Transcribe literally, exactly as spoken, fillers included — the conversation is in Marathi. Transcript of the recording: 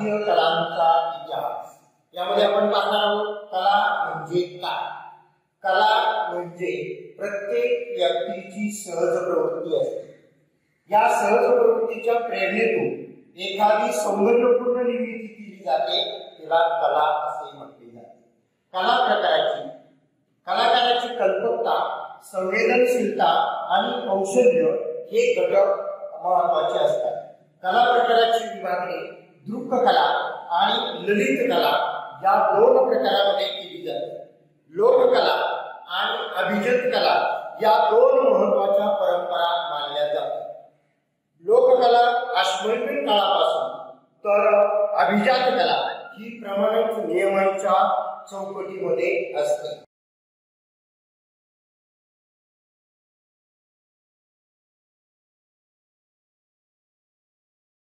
भारतीय कलांचा इतिहास यामध्ये आपण पाहणार आहोत कला म्हणजे काय। कला म्हणजे प्रत्येक व्यक्तीची सहज प्रवृत्ती असते। या सहज प्रवृत्तीच्या प्रेरणेतून एखादी सौंदर्यपूर्ण निर्मिती केली जाते, तिला कला असे म्हटले जाते। कला प्रकाराची कलाकाराची कल्पकता, संवेदनशीलता आणि कौशल्य हे घटक महत्त्वाचे असतात। कला प्रकाराची विभागणी दृक कला आणि ललित कला या दोन प्रकारामध्ये केली जाते। लोककला आणि अभिजात कला या दोन महत्त्वाच्या परंपरा मानल्या जातात। लोककला अश्मयुगीन काळापासून तर अभिजात कला ही प्रमाणित नियमांच्या चौकटीमध्ये असते।